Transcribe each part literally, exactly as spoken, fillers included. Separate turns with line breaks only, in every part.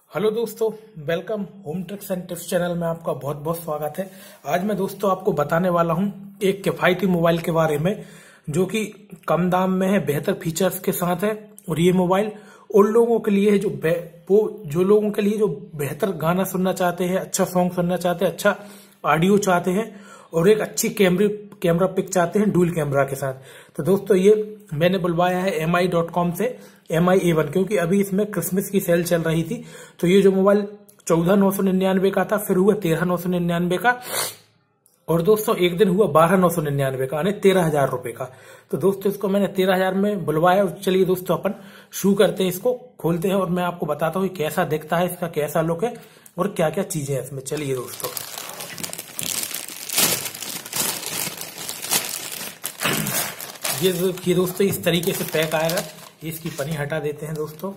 Hello दोस्तों, welcome home tricks and tips channel में आपका बहुत बहुत स्वागत है। आज मैं दोस्तों आपको बताने वाला हूं एक किफायती मोबाइल के बारे में जो कि कम दाम में है, बेहतर फीचर्स के साथ है। और ये मोबाइल उन लोगों के लिए है जो वो जो लोगों के लिए जो बेहतर गाना सुनना चाहते हैं, अच्छा सॉन्ग सुनना चाहते हैं, अच्छा ऑडियो चाहते हैं और एक अच्छी कैमरे कैमरा पिक चाहते हैं डुअल कैमरा के साथ। तो दोस्तों ये मैंने बुलवाया है एम आई डॉट कॉम से एम आई ए वन, क्योंकि अभी इसमें क्रिसमस की सेल चल रही थी। तो ये जो मोबाइल चौदह नौ सौ निन्यानवे का था, फिर हुआ तेरह नौ सौ निन्यानवे का, और दोस्तों एक दिन हुआ बारह नौ सौ निन्यानवे का, यानी तेरह हजार रुपए का। तो दोस्तों इसको मैंने तेरह हजार में बुलवाया। चलिए दोस्तों अपन शुरू करते हैं, इसको खोलते हैं और मैं आपको बताता हूँ कैसा दिखता है, इसका कैसा लुक है और क्या क्या चीजें हैं इसमें। चलिए दोस्तों, ये देखिए दोस्तों इस तरीके से पैक आएगा। इसकी पन्नी हटा देते हैं दोस्तों।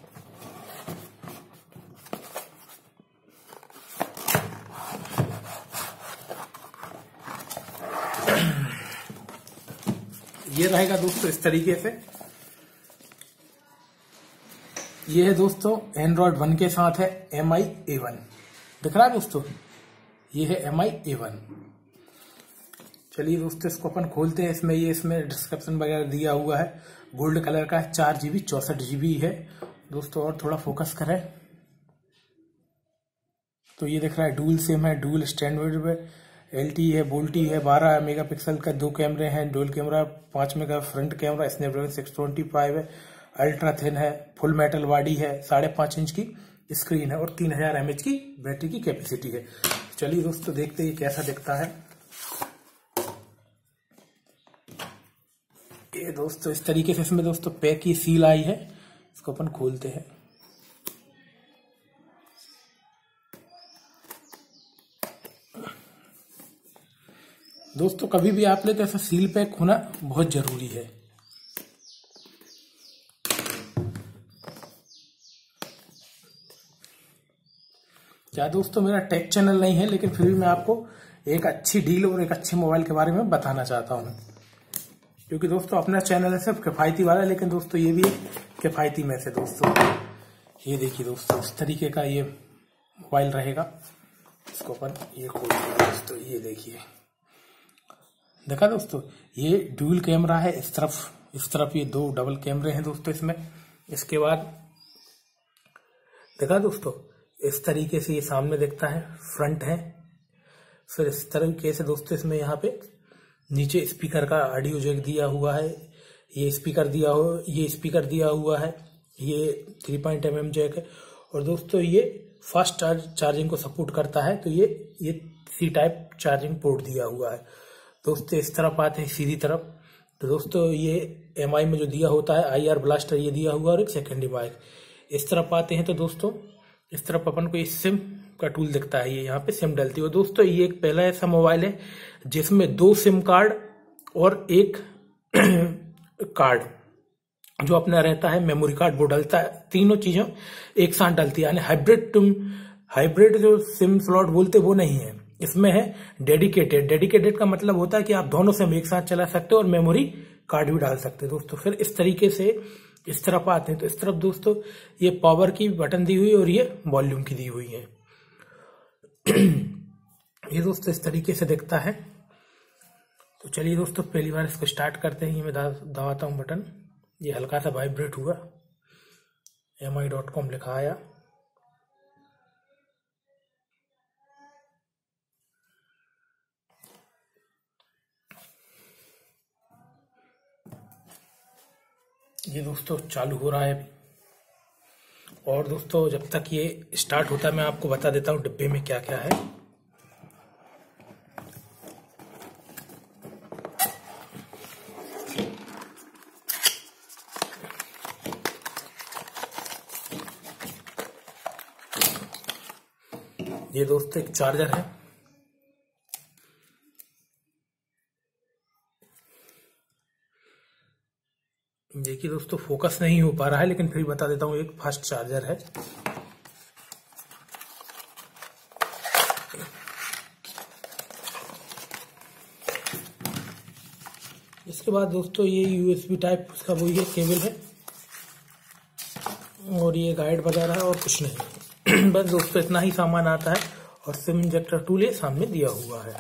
ये रहेगा दोस्तों इस तरीके से। ये है दोस्तों एंड्रॉइड वन के साथ है एम आई ए वन, दिख रहा है दोस्तों, ये है एम आई ए वन। चलिए दोस्तों इसको अपन खोलते हैं। इसमें ये इसमें डिस्क्रिप्शन वगैरह दिया हुआ है। गोल्ड कलर का है, चार जीबी चौसठ जीबी है दोस्तों। और थोड़ा फोकस करें तो ये दिख रहा है डुअल सिम है, डुअल स्टैंडर्ड में एल टी है, बोल्टी है, बारह मेगापिक्सल का दो कैमरे हैं, डुअल कैमरा, पांच mega front camera, Snapdragon six twenty five है, अल्ट्रा थिन है, फुल मेटल बॉडी है, साढ़े पांच इंच की स्क्रीन है और तीन हजार एमएच की बैटरी की कैपेसिटी है। चलिए दोस्तों देखते हैं कैसा दिखता है। ये दोस्तों इस तरीके से इसमें दोस्तों पैक की सील आई है। इसको अपन खोलते हैं। दोस्तों कभी भी आप ले तो ऐसा सील पैक होना बहुत जरूरी है। क्या दोस्तों मेरा टेक चैनल नहीं है, लेकिन फिर भी मैं आपको एक अच्छी डील और एक अच्छे मोबाइल के बारे में बताना चाहता हूं, क्योंकि दोस्तों अपना चैनल है सिर्फ किफायती वाला, लेकिन दोस्तों ये भी एक किफायती में से दोस्तों। ये देखिए दोस्तों इस तरीके का ये मोबाइल रहेगा। इसको अपन ये खोलते हैं दोस्तों। ये देखिए, देखा दोस्तों ये डुअल कैमरा है। इस तरफ इस तरफ ये दो डबल कैमरे हैं दोस्तों इसमें। इसके बाद देखा दोस्तों इस तरीके से ये सामने दिखता है, फ्रंट है। फिर इस तरीके से दोस्तों इसमें यहाँ पे नीचे स्पीकर का ऑडियो जैक दिया हुआ है। ये स्पीकर दिया हो ये स्पीकर दिया हुआ है। ये three point M M jack है। और दोस्तों ये फास्ट चार्ज चार्जिंग को सपोर्ट करता है। तो ये ये सी टाइप चार्जिंग पोर्ट दिया हुआ है दोस्तों। इस तरफ आते हैं सीधी तरफ, तो दोस्तों ये एम आई में जो दिया होता है आई आर ब्लास्टर ये दिया हुआ और एक सेकेंडरी माइक। इस तरफ आते हैं तो दोस्तों इस तरफ अपन को ये सिम का टूल दिखता है। ये यहाँ पे सिम डलती है। दोस्तों ये एक पहला ऐसा मोबाइल है जिसमें दो सिम कार्ड और एक कार्ड जो अपना रहता है मेमोरी कार्ड वो डलता है। तीनों चीजों एक साथ डलती है, यानी हाइब्रिड तुम हाइब्रिड जो सिम स्लॉट बोलते वो नहीं है। इसमें है डेडिकेटेड। डेडिकेटेड का मतलब होता है कि आप दोनों सिम एक साथ चला सकते हो और मेमोरी कार्ड भी डाल सकते हो दोस्तों। फिर इस तरीके से इस तरफ आते हैं तो इस तरफ दोस्तों ये पावर की बटन दी हुई और ये वॉल्यूम की दी हुई है। ये दोस्तों इस तरीके से दिखता है। तो चलिए दोस्तों पहली बार इसको स्टार्ट करते हैं। ये मैं दबाता हूं बटन, ये हल्का सा वाइब्रेट हुआ। एम आई डॉट कॉम लिखा आया। ये दोस्तों चालू हो रहा है अभी। और दोस्तों जब तक ये स्टार्ट होता है मैं आपको बता देता हूँ डिब्बे में क्या क्या है। ये दोस्तों एक चार्जर है। देखिए दोस्तों फोकस नहीं हो पा रहा है, लेकिन फिर बता देता हूँ एक फास्ट चार्जर है। इसके बाद दोस्तों ये यूएसबी टाइप उसका वो ये केबल है और ये गाइड वगैरह है और कुछ नहीं। बस दोस्तों इतना ही सामान आता है और सिम इंजेक्टर टूल ये सामने दिया हुआ है।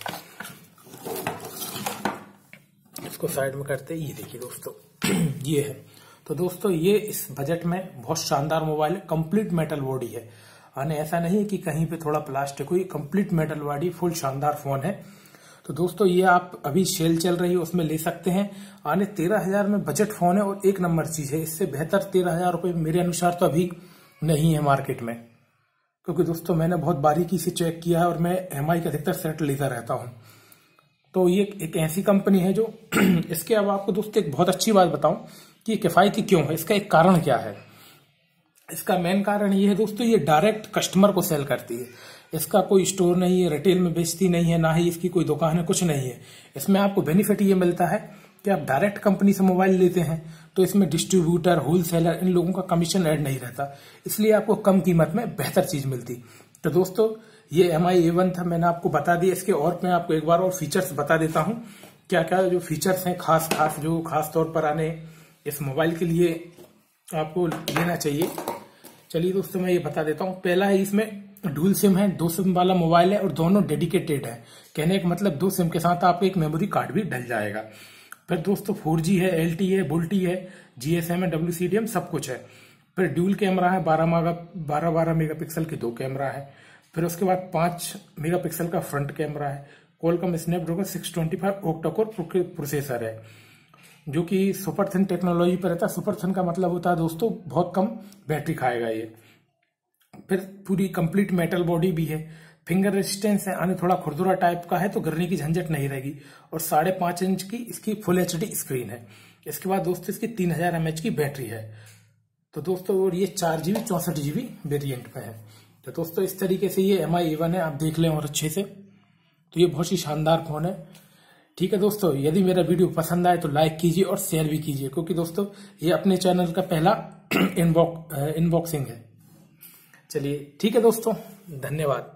इसको साइड में करते ये देखिए दोस्तों ये है। तो दोस्तों ये इस बजट में बहुत शानदार मोबाइल है, कंप्लीट मेटल बॉडी है। आने ऐसा नहीं है कि कहीं पे थोड़ा प्लास्टिक हुई, कंप्लीट मेटल बॉडी फुल शानदार फोन है। तो दोस्तों ये आप अभी सेल चल रही है उसमें ले सकते हैं। आने तेरह हजार में बजट फोन है और एक नंबर चीज है। इससे बेहतर तेरह हजार रुपये मेरे अनुसार तो अभी नहीं है मार्केट में, क्योंकि दोस्तों मैंने बहुत बारीकी से चेक किया है और मैं एम आई का अधिकतर सेट लेता रहता हूं। तो ये एक ऐसी कंपनी है जो इसके अब आपको दोस्तों एक बहुत अच्छी बात बताऊं कि ये किफायती क्यों है। इसका एक कारण क्या है। इसका मेन कारण ये है दोस्तों, ये डायरेक्ट कस्टमर को सेल करती है। इसका कोई स्टोर नहीं है, रिटेल में बेचती नहीं है, ना ही इसकी कोई दुकान है, कुछ नहीं है। इसमें आपको बेनिफिट ये मिलता है कि आप डायरेक्ट कंपनी से मोबाइल लेते हैं तो इसमें डिस्ट्रीब्यूटर, होलसेलर, इन लोगों का कमीशन ऐड नहीं रहता, इसलिए आपको कम कीमत में बेहतर चीज मिलती। तो दोस्तों ये एम आई ए वन था, मैंने आपको बता दिया। इसके और मैं आपको एक बार और फीचर्स बता देता हूं, क्या क्या जो फीचर्स हैं खास खास जो खास तौर पर आने इस मोबाइल के लिए आपको लेना चाहिए। चलिए दोस्तों मैं ये बता देता हूँ। पहला है इसमें डुअल सिम है, दो सिम वाला मोबाइल है और दोनों डेडिकेटेड है। कहने का मतलब दो सिम के साथ आपको एक मेमोरी कार्ड भी डल जाएगा। फिर दोस्तों फोर जी है, एल टी है, बुल्टी है, जी एस एम है, डब्ल्यू सी डी एम सब कुछ है। फिर ड्यूल कैमरा है, बारह बारह बारह मेगा पिक्सल के दो कैमरा है। फिर उसके बाद पांच मेगा पिक्सल का फ्रंट कैमरा है। Qualcomm Snapdragon six twenty five octa core processor है, जो कि सुपर थिन टेक्नोलॉजी पर रहता है। सुपर थिन का मतलब होता है दोस्तों बहुत कम बैटरी खाएगा ये। फिर पूरी कंप्लीट मेटल बॉडी भी है, फिंगर रेजिस्टेंस है, आने थोड़ा खुरदुरा टाइप का है तो गिरने की झंझट नहीं रहेगी। और साढ़े पांच इंच की इसकी फुल एच डी स्क्रीन है। इसके बाद दोस्तों इसकी तीन हजार एम एच की बैटरी है। तो दोस्तों और ये चार जीबी चौसठ जीबी वेरियंट में है। तो दोस्तों इस तरीके से ये एम आई ए वन है, आप देख लें और अच्छे से। तो ये बहुत ही शानदार फोन है। ठीक है दोस्तों, यदि मेरा वीडियो पसंद आए तो लाइक कीजिए और शेयर भी कीजिए, क्योंकि दोस्तों ये अपने चैनल का पहला इनबॉक्सिंग है। चलिए ठीक है दोस्तों, धन्यवाद।